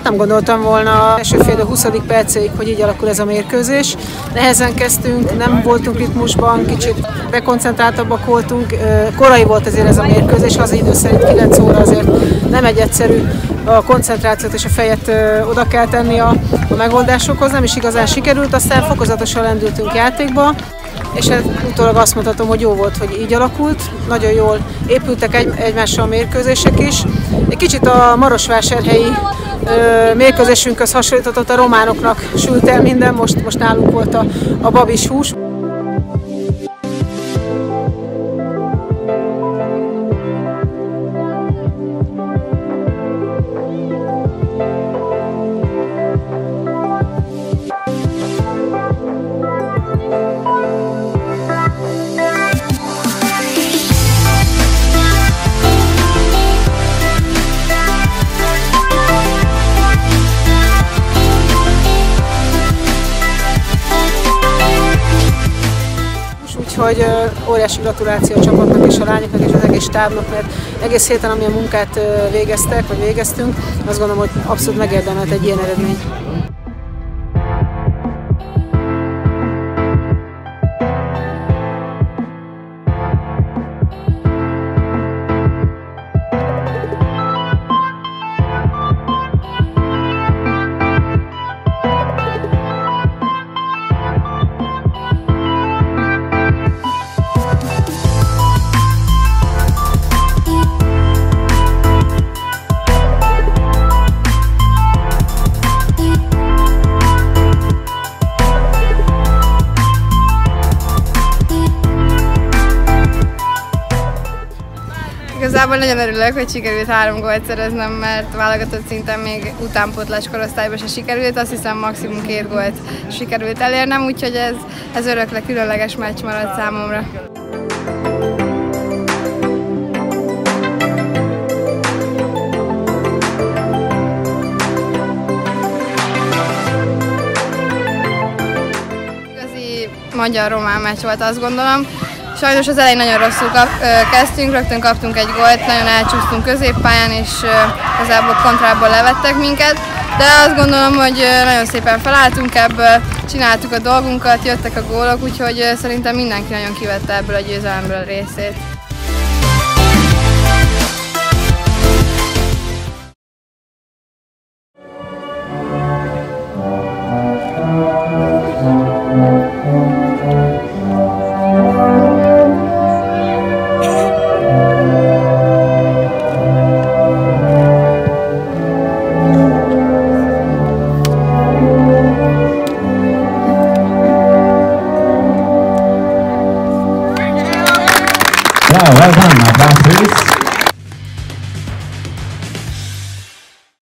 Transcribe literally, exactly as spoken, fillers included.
Nem gondoltam volna első fél huszadik percéig, hogy így alakul ez a mérkőzés. Nehezen kezdtünk, nem voltunk ritmusban, kicsit dekoncentráltabbak voltunk. Korai volt azért ez a mérkőzés, az idő szerint kilenc óra azért nem egy egyszerű. A koncentrációt és a fejet oda kell tenni a, a megoldásokhoz, nem is igazán sikerült, aztán fokozatosan lendültünk játékba, és utólag azt mondhatom, hogy jó volt, hogy így alakult. Nagyon jól épültek egy, egymással a mérkőzések is. Egy kicsit a marosvásárhelyi ö, mérkőzésünkhöz hasonlított, a románoknak sült el minden, most, most nálunk volt a, a babis hús. Úgyhogy óriási gratuláció a csapatnak és a lányoknak és az egész stábnak, mert egész héten amilyen munkát végeztek, vagy végeztünk, azt gondolom, hogy abszolút megérdemelt egy ilyen eredmény. Igazából nagyon örülök, hogy sikerült három gólt szereznem, mert válogatott szinten még utánpótlás korosztályban se sikerült, azt hiszem maximum két gólt sikerült elérnem, úgyhogy ez, ez örökre különleges meccs maradt számomra. Igazi magyar-román meccs volt, azt gondolom. Sajnos az elején nagyon rosszul kap, ö, kezdtünk, rögtön kaptunk egy gólt, nagyon elcsúsztunk középpályán, és ö, igazából kontrából levettek minket, de azt gondolom, hogy ö, nagyon szépen felálltunk ebből, csináltuk a dolgunkat, jöttek a gólok, úgyhogy ö, szerintem mindenki nagyon kivette ebből a győzelemből a részét. Well, well done, my friends.